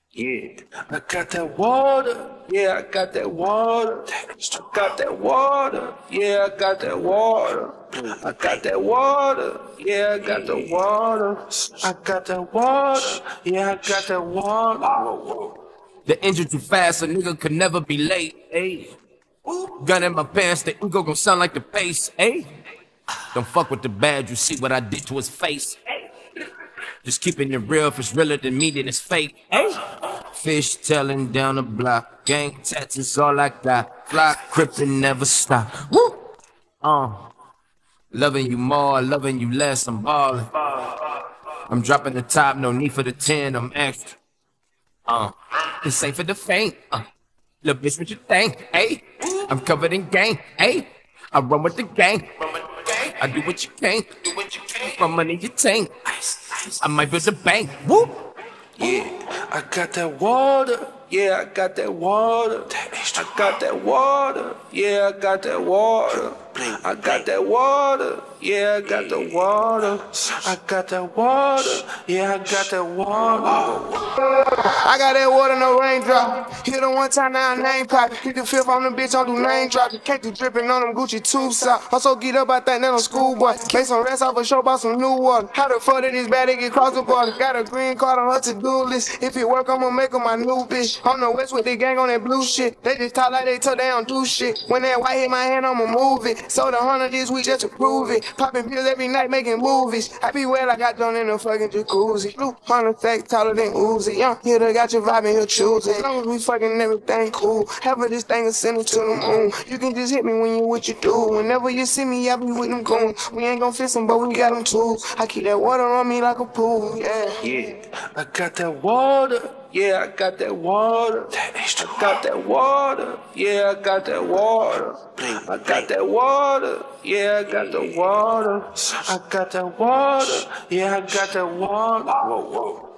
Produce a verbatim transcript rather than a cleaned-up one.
Yeah, I got that water. Yeah, I got that water. I got that water. Yeah, I got that water. I got that water. Yeah, I got the water. I got that water. Yeah, I got that water. The engine too fast, a nigga could never be late. Ayy, gun in my pants, the ego gon' sound like the pace. Ayy, don't fuck with the badge, you see what I did to his face. Just keeping it real, if it's realer than me, then it's fake. Ayy, fish tailing down the block, gang tattoos all I got. Fly, crippin' never stop. Woo! Uh, loving you more, loving you less, I'm ballin'. I'm dropping the top, no need for the ten, I'm extra. Uh, this ain't for the faint. Uh, little bitch, what you think? Ayy, I'm covered in gang. Ayy, I run with the gang. I do what you can. From money you tank. I might build a bank. Woo! Yeah, I got that water. Yeah, I got that water. I got that water. Yeah, I got that water. I got that water. Yeah, I got the water. I got that water. Yeah, I got that water. I got that water, no raindrop. Hit her one time, now I name pop. Hit the fifth on the bitch, I do name drop. Can't do dripping on them Gucci tube socks. I'm so get up, I think that I'm schoolboy. Make some rest off a show, bought some new water. How the fuck did this bad it get cross the border? Got a green card on her to-do list. If it work, I'ma make her my new bitch. On the west with the gang on that blue shit. They just talk like they told they don't do shit. When that white hit my hand, I'ma move it. Sold a hundred this week just to prove it. Popping pills every night, making movies. I be wet like I done in a fucking jacuzzi. Blue hundred fact taller than Uzi. Young hitter got your vibe and he'll choose it. As long as we fucking everything cool. Have this thing and send it to the moon. You can just hit me when you what you do. Whenever you see me, I be with them goons. We ain't gon' fix them, but we got them tools. I keep that water on me like a pool. Yeah. Yeah, I got that water. Yeah, I got that water. I got that water. Yeah, I got that water. I got that water. Yeah, I got the water. I got that water. Yeah, I got that water. Whoa, whoa.